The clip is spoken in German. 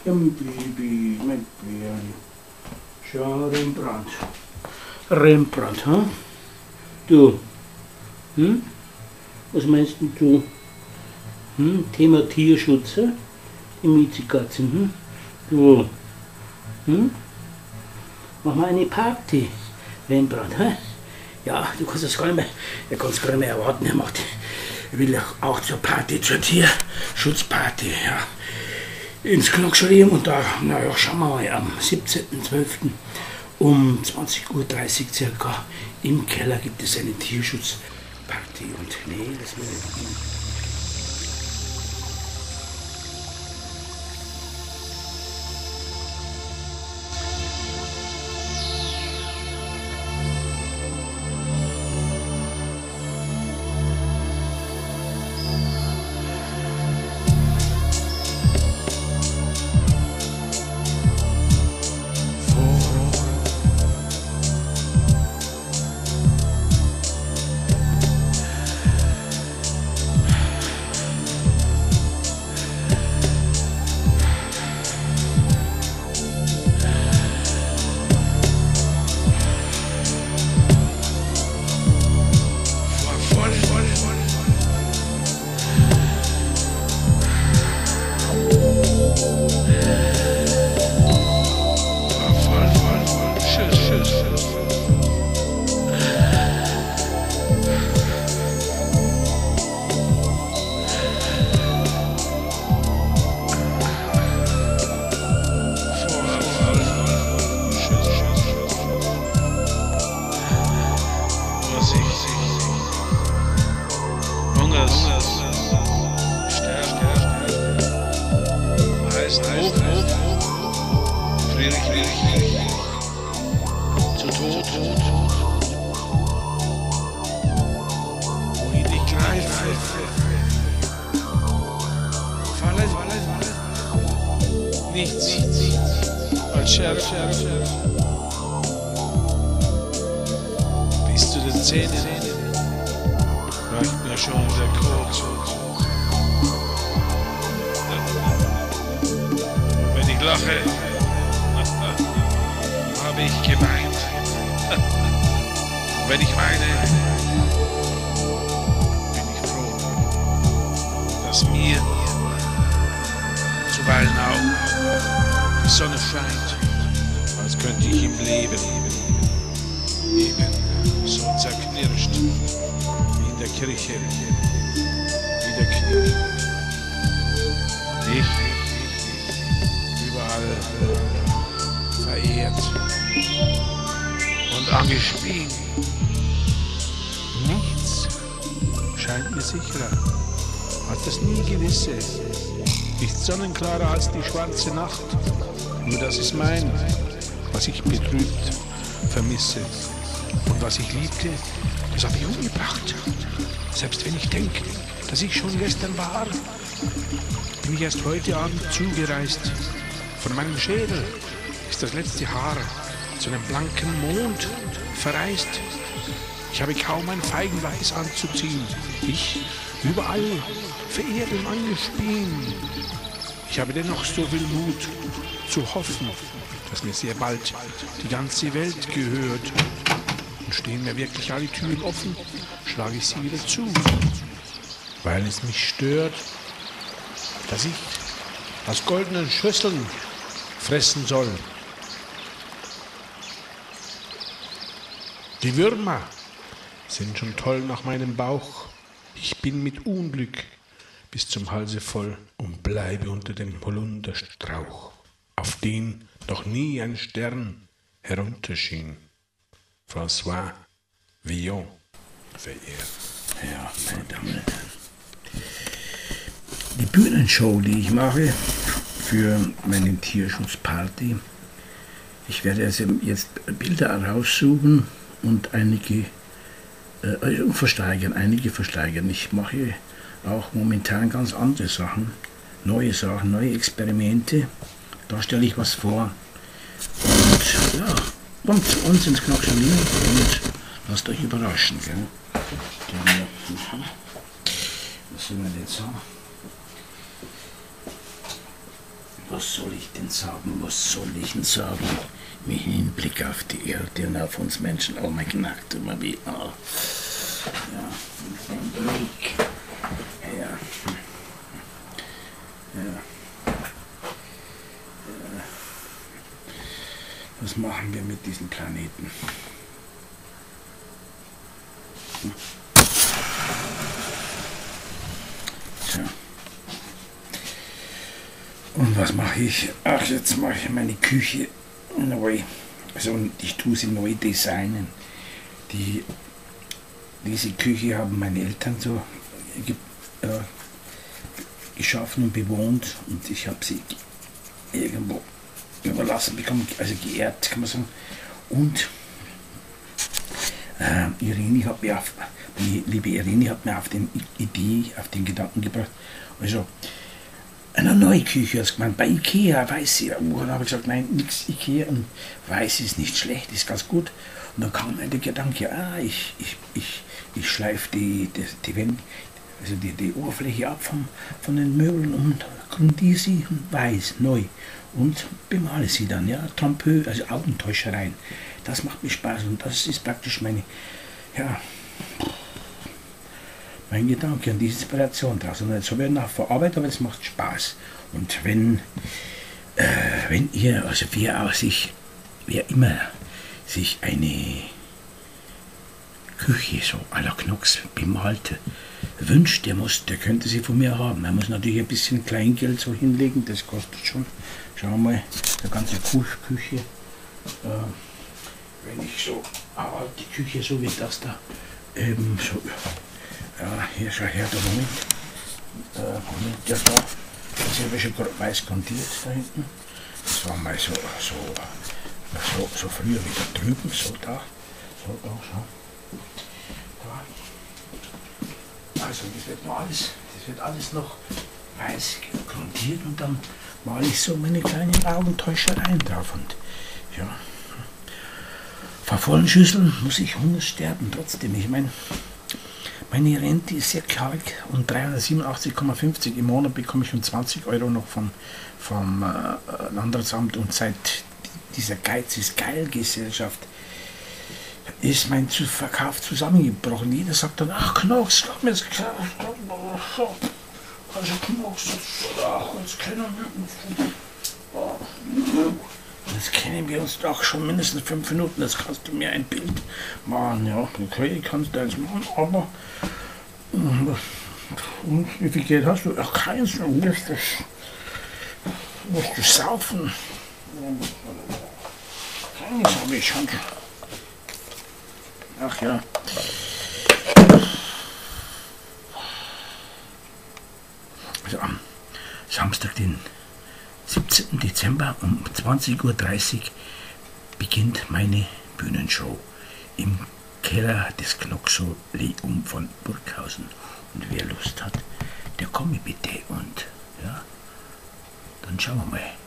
Im Baby mit Bären. Schau, Rembrandt. Rembrandt, hm? Du, was meinst denn du? Thema Tierschutz, die Miezekatzen, Du, mach mal eine Party, Rembrandt, Ja, du kannst das gar nicht mehr, er kann es gar nicht mehr erwarten, er will auch zur Party, zur Tierschutzparty, ja. Ins Knockschrieben und da, naja, schauen wir mal, am 17.12. um 20.30 Uhr circa im Keller gibt es eine Tierschutzparty und nee, das will ich nicht. Zu Tod, wohin ich greife, fallen, nichts als Scherf, bis zu den Zähnen reicht mir schon der Kot. Wenn ich lache, habe ich geweint. Wenn ich weine, bin ich froh, dass mir zuweilen auch die Sonne scheint, als könnte ich im Leben eben so zerknirscht wie in der Kirche, wie der Knirsch. Ich überall verehrt und angeschrien. Nichts scheint mir sicherer, hat das nie Gewisse, nicht sonnenklarer als die schwarze Nacht. Nur das ist mein, was ich betrübt vermisse. Und was ich liebte, das habe ich umgebracht. Selbst wenn ich denke, dass ich schon gestern war, bin ich erst heute Abend zugereist. Von meinem Schädel ist das letzte Haar zu einem blanken Mond verreist. Ich habe kaum ein Feigenweiß anzuziehen. Ich überall verehrt und angespien. Ich habe dennoch so viel Mut zu hoffen, dass mir sehr bald die ganze Welt gehört. Und stehen mir wirklich alle Türen offen, schlage ich sie wieder zu. Weil es mich stört, dass ich aus goldenen Schüsseln fressen soll. Die Würmer sind schon toll nach meinem Bauch. Ich bin mit Unglück bis zum Halse voll und bleibe unter dem Holunderstrauch, auf den noch nie ein Stern herunterschien. François Villon verehrt. Ja, meine Damen und Herren. Die Bühnenshow, die ich mache für meine Tierschutzparty, ich werde also jetzt Bilder raussuchen und einige versteigern. Ich mache auch momentan ganz andere Sachen, neue Experimente. Da stelle ich was vor. Und ja, kommt zu uns ins Knockschalin und lasst euch überraschen. Gell? Was sind wir jetzt so? Was soll ich denn sagen? Was soll ich denn sagen? Mit Hinblick auf die Erde und auf uns Menschen. Oh mein Gott, tu mal wie. Oh. Ja, Weg. Ja. Ja. Was machen wir mit diesem Planeten? So. Und was mache ich? Ach, jetzt mache ich meine Küche neu. Also ich tue sie neu designen. Diese Küche haben meine Eltern so geschaffen und bewohnt und ich habe sie irgendwo überlassen bekommen, also geehrt, kann man sagen. Und die liebe Irene hat mir auf den Gedanken gebracht, also eine neue Küche, also gemeint, bei Ikea, weiß ich, dann habe ich gesagt, nein, nichts Ikea, und weiß ist nicht schlecht, ist ganz gut. Und dann kam mir der Gedanke, ich schleife die Wände, also die Oberfläche ab von den Möbeln und grundiere sie weiß, neu und bemale sie dann, ja, Trompeux, also Augentäuschereien. Das macht mir Spaß und das ist praktisch mein Gedanke und die Inspiration daraus. Und so werden auch verarbeitet, aber es macht Spaß. Und wenn ihr, also wer immer sich eine Küche so à la Knox bemalte wünscht, der könnte sie von mir haben. Man muss natürlich ein bisschen Kleingeld so hinlegen, das kostet schon. Schauen wir mal, eine ganze Küche. Wenn ich so die Küche so wie das da so. Ja, hier schau her, der Moment. Das habe ich schon weiß grundiert da hinten. Das war mal so früher wieder drüben, so da. So da, schau. Da. Also das wird alles noch weiß grundiert und dann male ich so meine kleinen Augentäuschereien drauf und ja. Vor vollen Schüsseln muss ich Hunger sterben trotzdem. Ich meine, meine Rente ist sehr karg und 387,50 im Monat bekomme ich schon 20 € noch vom Landratsamt, und seit dieser Geiz ist geil Gesellschaft ist mein Verkauf zusammengebrochen. Jeder sagt dann, ach Knox, glaub mir, also Knox, jetzt kennen wir uns doch schon mindestens 5 Minuten, jetzt kannst du mir ein Bild machen, ja, okay, kannst du eins machen, aber und wie viel Geld hast du? Ach, keins, du musst du saufen. Keins habe ich schon. Ach ja. Also am Samstag, den 17. Dezember um 20:30 Uhr beginnt meine Bühnenshow im Keller des Knoxoleum von Burghausen. Und wer Lust hat, der komme bitte und ja, dann schauen wir mal.